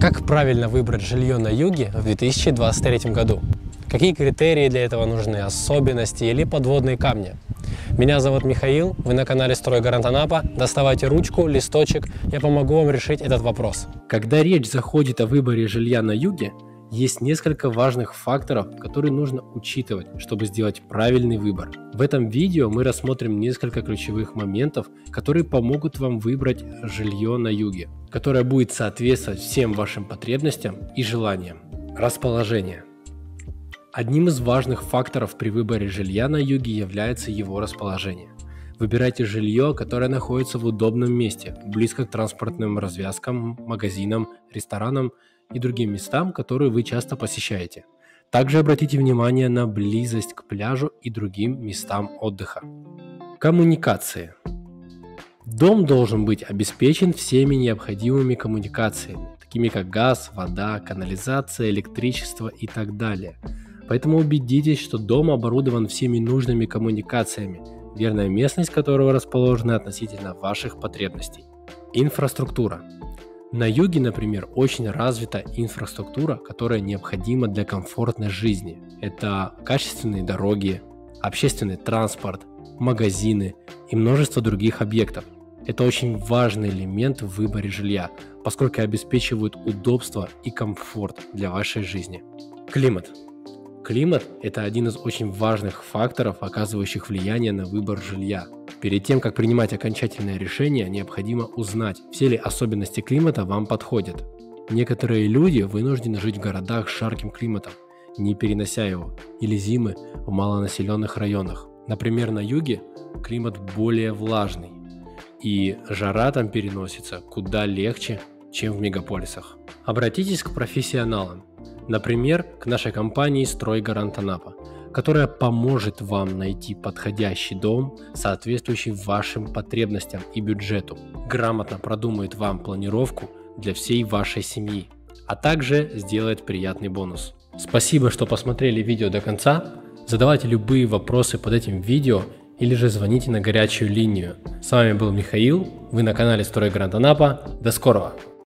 Как правильно выбрать жилье на юге в 2023 году? Какие критерии для этого нужны, особенности или подводные камни? Меня зовут Михаил, вы на канале «Стройгарант Анапа». Доставайте ручку, листочек, я помогу вам решить этот вопрос. Когда речь заходит о выборе жилья на юге, есть несколько важных факторов, которые нужно учитывать, чтобы сделать правильный выбор. В этом видео мы рассмотрим несколько ключевых моментов, которые помогут вам выбрать жилье на юге, которое будет соответствовать всем вашим потребностям и желаниям. Расположение. Одним из важных факторов при выборе жилья на юге является его расположение. Выбирайте жилье, которое находится в удобном месте, близко к транспортным развязкам, магазинам, ресторанам и другим местам, которые вы часто посещаете. Также обратите внимание на близость к пляжу и другим местам отдыха. Коммуникации. Дом должен быть обеспечен всеми необходимыми коммуникациями, такими как газ, вода, канализация, электричество и так далее. Поэтому убедитесь, что дом оборудован всеми нужными коммуникациями, верная местность которого расположена относительно ваших потребностей. Инфраструктура. На юге, например, очень развита инфраструктура, которая необходима для комфортной жизни. Это качественные дороги, общественный транспорт, магазины и множество других объектов. Это очень важный элемент в выборе жилья, поскольку обеспечивают удобство и комфорт для вашей жизни. Климат. Климат – это один из очень важных факторов, оказывающих влияние на выбор жилья. Перед тем, как принимать окончательное решение, необходимо узнать, все ли особенности климата вам подходят. Некоторые люди вынуждены жить в городах с жарким климатом, не перенося его, или зимы в малонаселенных районах. Например, на юге климат более влажный, и жара там переносится куда легче, чем в мегаполисах. Обратитесь к профессионалам. Например, к нашей компании «Стройгарант Анапа», которая поможет вам найти подходящий дом, соответствующий вашим потребностям и бюджету, грамотно продумает вам планировку для всей вашей семьи, а также сделает приятный бонус. Спасибо, что посмотрели видео до конца. Задавайте любые вопросы под этим видео или же звоните на горячую линию. С вами был Михаил, вы на канале «Стройгарант Анапа». До скорого!